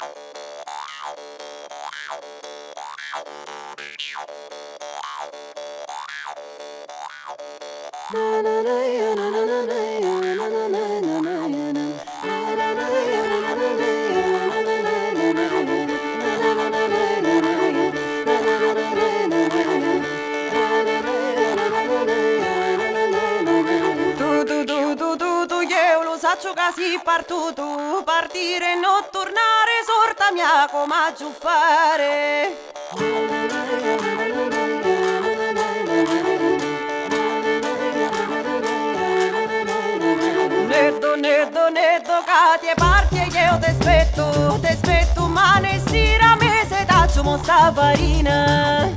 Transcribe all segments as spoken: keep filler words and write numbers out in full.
Faccio casi partuto, partire e non tornare, sorta mia come giù fare. Netto, netto, netto, che ti parti e io ti aspetto, ti aspetto, ma ne stira mese taccio mo sta farina.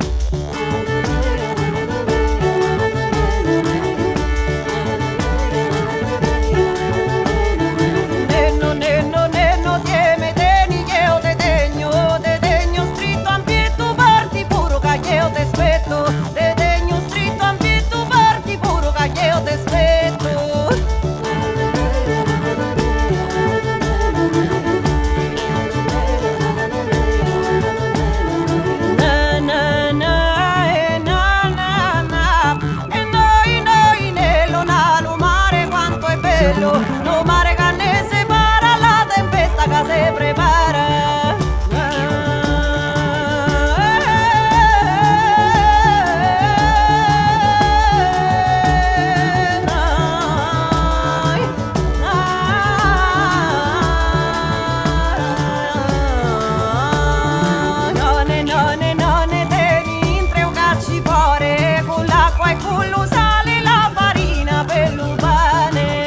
No mare che ne separa, la tempesta che si prepara. Nonne, nonne, nonne, teni in tre un cacci fuori, con l'acqua e con lo sale, la farina per lo pane.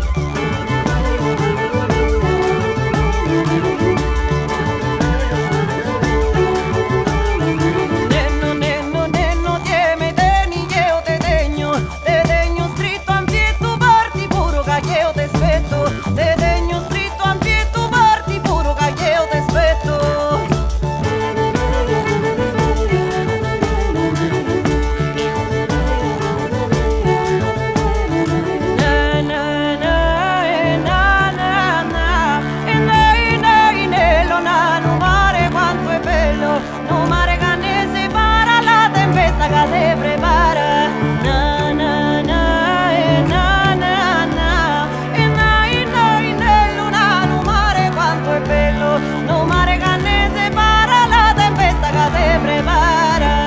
No mare che ne separa, la tempesta che si prepara. Na na na e na na na e na e na e nel luna. No mare quanto è bello, no mare che ne separa, la tempesta che si prepara.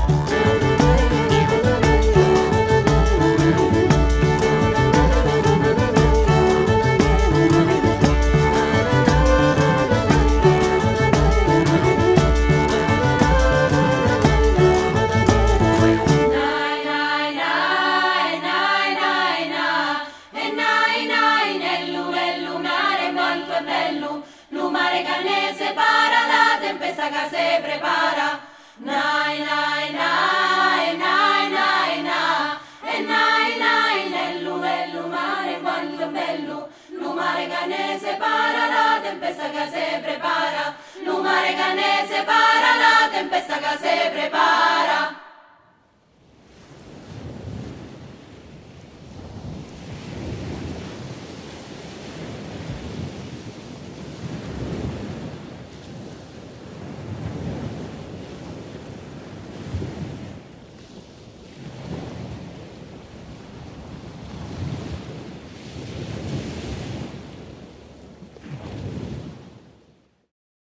No mare che ne separa, la tempesta che si prepara. Nai nai nai nai nai na e nai nai nello nello mare quanto è bello. No mare che ne separa, la tempesta che si prepara. No mare che ne separa, la tempesta che si prepara.